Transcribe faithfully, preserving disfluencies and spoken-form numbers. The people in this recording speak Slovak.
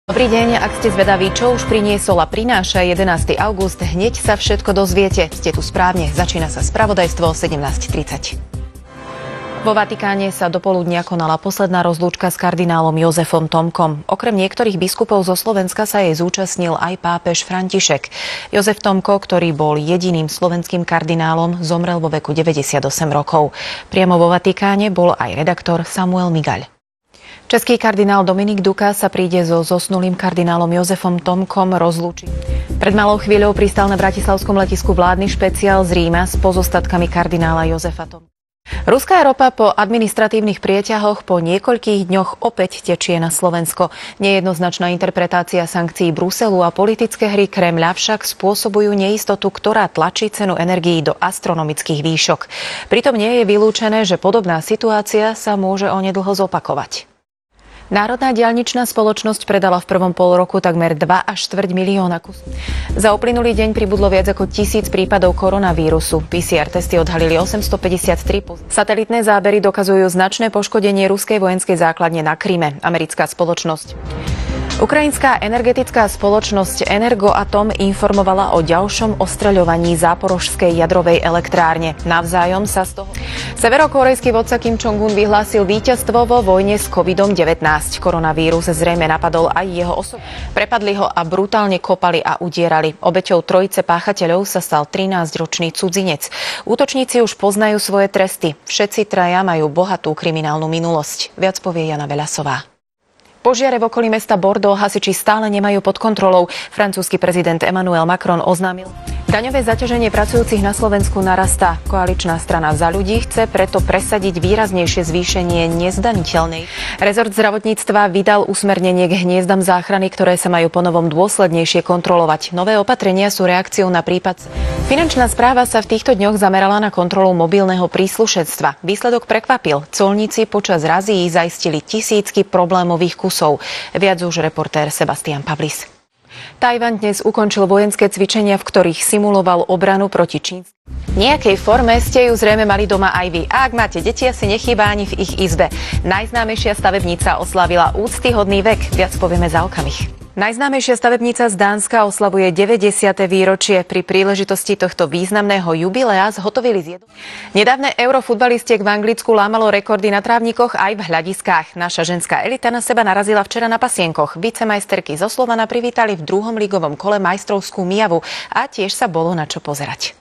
Dobrý deň, ak ste zvedaví, čo už priniesol a prináša jedenásteho augusta, hneď sa všetko dozviete. Ste tu správne, začína sa spravodajstvo o sedemnásť tridsať. Vo Vatikáne sa dopoludnia konala posledná rozlúčka s kardinálom Jozefom Tomkom. Okrem niektorých biskupov zo Slovenska sa jej zúčastnil aj pápež František. Jozef Tomko, ktorý bol jediným slovenským kardinálom, zomrel vo veku deväťdesiatosem rokov. Priamo vo Vatikáne bol aj redaktor Samuel Migaľ. Český kardinál Dominik Duka sa príde so zosnulým kardinálom Jozefom Tomkom rozlúčiť. Pred malou chvíľou pristal na bratislavskom letisku vládny špeciál z Ríma s pozostatkami kardinála Jozefa Tomka. Ruská ropa po administratívnych prieťahoch po niekoľkých dňoch opäť tečie na Slovensko. Nejednoznačná interpretácia sankcií Bruselu a politické hry Kremľa však spôsobujú neistotu, ktorá tlačí cenu energií do astronomických výšok. Pritom nie je vylúčené, že podobná situácia sa môže onedlho zopakovať. Národná diaľničná spoločnosť predala v prvom polroku takmer dva až štvrť milióna kusov. Za uplynulý deň pribudlo viac ako tisíc prípadov koronavírusu. pé cé er testy odhalili osemstopäťdesiattri. Satelitné zábery dokazujú značné poškodenie ruskej vojenskej základne na Kryme. Americká spoločnosť. Ukrajinská energetická spoločnosť Energoatom informovala o ďalšom ostreľovaní záporožskej jadrovej elektrárne. Navzájom sa z toho severokórejský vodca Kim Jong-un vyhlásil víťazstvo vo vojne s kovidom devätnásť. Koronavírus zrejme napadol aj jeho osobu. Prepadli ho a brutálne kopali a udierali. Obeťou trojice páchateľov sa stal trinásťročný cudzinec. Útočníci už poznajú svoje tresty. Všetci traja majú bohatú kriminálnu minulosť. Viac povie Jana Veľasová. Požiare v okolí mesta Bordeaux hasiči stále nemajú pod kontrolou. Francúzsky prezident Emmanuel Macron oznámil: daňové zaťaženie pracujúcich na Slovensku narastá. Koaličná strana Za ľudí chce preto presadiť výraznejšie zvýšenie nezdaniteľnej. Rezort zdravotníctva vydal usmernenie k hniezdam záchrany, ktoré sa majú ponovom dôslednejšie kontrolovať. Nové opatrenia sú reakciou na prípad. Finančná správa sa v týchto dňoch zamerala na kontrolu mobilného príslušenstva. Výsledok prekvapil. Colníci počas razíí zaistili tisícky problémových kusov. Viac už reportér Sebastian Pavlis. Tajvan dnes ukončil vojenské cvičenia, v ktorých simuloval obranu proti Čínsku. V nejakej forme ste ju zrejme mali doma aj vy. A ak máte deti, asi nechýba ani v ich izbe. Najznámejšia stavebnica oslavila úctyhodný vek. Viac povieme za okamih. Najznámejšia stavebnica z Dánska oslavuje deväťdesiate výročie. Pri príležitosti tohto významného jubilea zhotovili zjedu. Nedávne eurofutbalistiek v Anglicku lámalo rekordy na trávnikoch aj v hľadiskách. Naša ženská elita na seba narazila včera na pasienkoch. Vicemajsterky zo Slovana privítali v druhom ligovom kole majstrovskú Mijavu a tiež sa bolo na čo pozerať.